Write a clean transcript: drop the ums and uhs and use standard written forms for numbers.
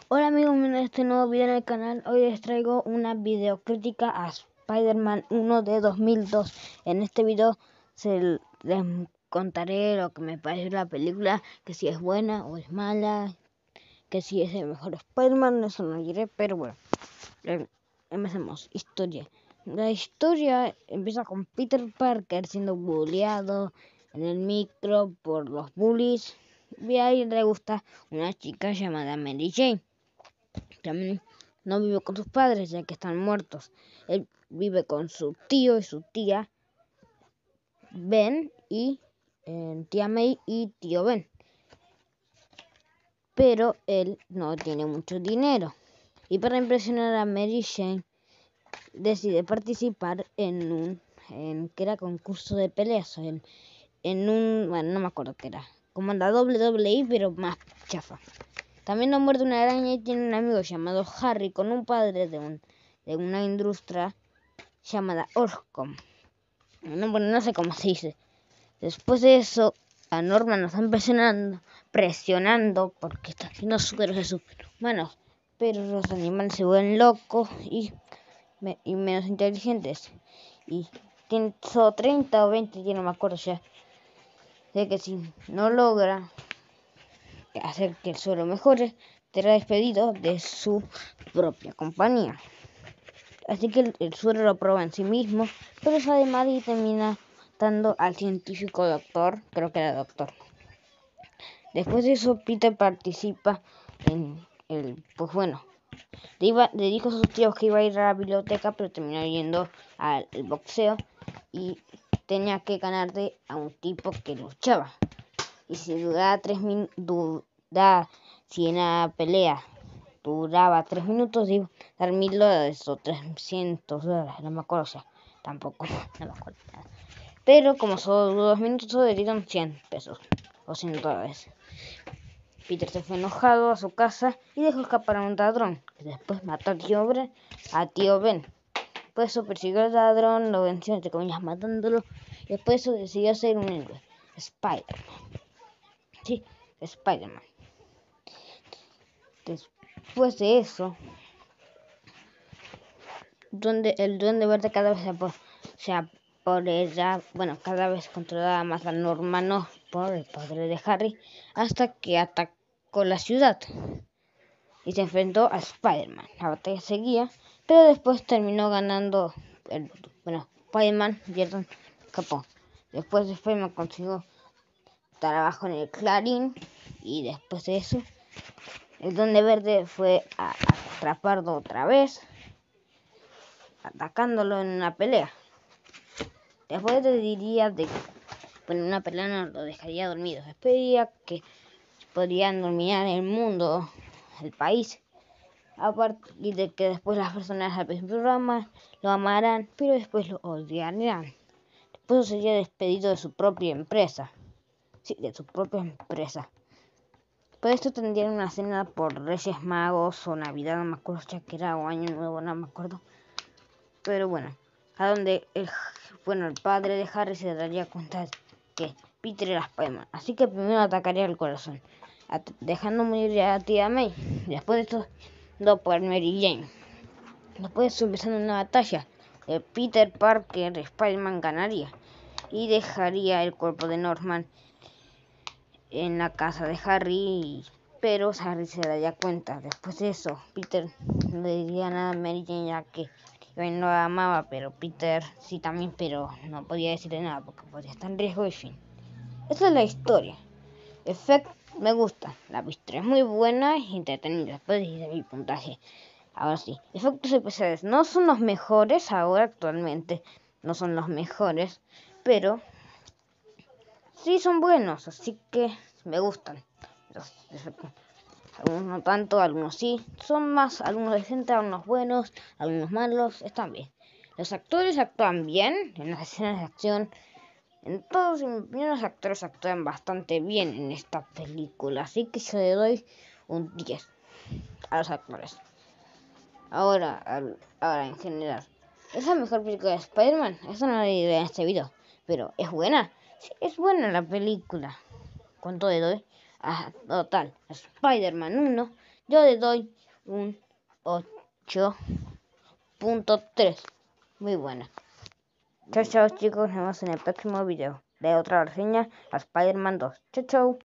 Hola amigos, bienvenidos a este nuevo video en el canal. Hoy les traigo una videocrítica a Spider-Man 1 de 2002. En este video les contaré lo que me parece la película, que si es buena o es mala, que si es el mejor Spider-Man, eso no diré, pero bueno. Empecemos. Historia. La historia empieza con Peter Parker siendo bulleado en el micro por los bullies. Y a él le gusta una chica llamada Mary Jane. También no vive con sus padres ya que están muertos. Él vive con su tío y su tía Ben y tía May y tío Ben. Pero él no tiene mucho dinero. Y para impresionar a Mary Jane decide participar que era concurso de peleas. Bueno, no me acuerdo qué era. Como la WWE, pero más chafa. También no muerde una araña y tiene un amigo llamado Harry con un padre de una industria llamada Orcom. No sé cómo se dice. Después de eso, a Norman nos están presionando porque está haciendo superhéroes de superhumanos. Pero los animales se vuelven locos y menos inteligentes. Y tiene solo 30 o 20, ya no me acuerdo ya. De que si no logra hacer que el suelo mejore, será despedido de su propia compañía. Así que el suelo lo prueba en sí mismo, pero sale mal y termina matando al científico doctor, creo que era doctor. Después de eso, Peter participa en le dijo a sus tíos que iba a ir a la biblioteca, pero terminó yendo al boxeo y tenía que ganarle a un tipo que luchaba. Y si duraba 3 minutos, si en la pelea duraba 3 minutos, iba a dar $1000 o $300, no me acuerdo, o sea, tampoco, no me acuerdo nada. Pero como solo duró 2 minutos, solo le dieron $100 o $100. Peter se fue enojado a su casa y dejó escapar a un ladrón, que después mató a tío Ben. Después eso persiguió al ladrón, lo venció entre comillas matándolo, y después eso decidió ser un héroe, Spider-Man. Sí, Spider-Man. Después de eso, el Duende Verde cada vez se apoderaba, cada vez controlaba más a Norman por el padre de Harry, hasta que atacó la ciudad y se enfrentó a Spider-Man. La batalla seguía, pero después terminó ganando Spider-Man y el escapó. Después de Spider-Man consiguió trabajo en el Clarín y después de eso el Duende Verde fue a atraparlo otra vez, atacándolo en una pelea. Después le diría en una pelea no lo dejaría dormido. Esperaría que podrían dominar el mundo, el país. Aparte de que después las personas al principio lo amarán, pero después lo odiarán. Después sería despedido de su propia empresa. Sí, de su propia empresa. Por esto tendrían una cena por Reyes Magos o Navidad, no me acuerdo ya que era, o Año Nuevo, no me acuerdo. Pero bueno, a donde el padre de Harry se daría cuenta de que Peter era Spider-Man. Así que primero atacaría el corazón, dejando morir a tía May. Después de esto, por Mary Jane. Después empezando una batalla, Peter Parker Spider-Man ganaría y dejaría el cuerpo de Norman en la casa de Harry, pero Harry se daría cuenta. Después de eso, Peter no le diría nada a Mary Jane ya que no la amaba, pero Peter sí también, pero no podía decirle nada porque podría estar en riesgo y fin. Esa es la historia. Me gusta. La historia es muy buena y entretenida. Después de mi puntaje. Ahora sí, efectos especiales no son los mejores ahora actualmente. No son los mejores, pero sí son buenos, así que me gustan los efectos. Algunos no tanto, algunos sí. Son más, algunos decentes, algunos buenos, algunos malos, están bien. Los actores actúan bien en las escenas de acción. En todos, en mi opinión, los actores actúan bastante bien en esta película. Así que yo le doy un 10 a los actores. Ahora en general, ¿es la mejor película de Spider-Man? Eso no lo diré en este video. Pero, ¿es buena? Sí, es buena la película. ¿Cuánto le doy? Total, a Spider-Man 1, yo le doy un 8.3. Muy buena. Chao, chao chicos, nos vemos en el próximo video de otra reseña a Spider-Man 2. Chao, chao.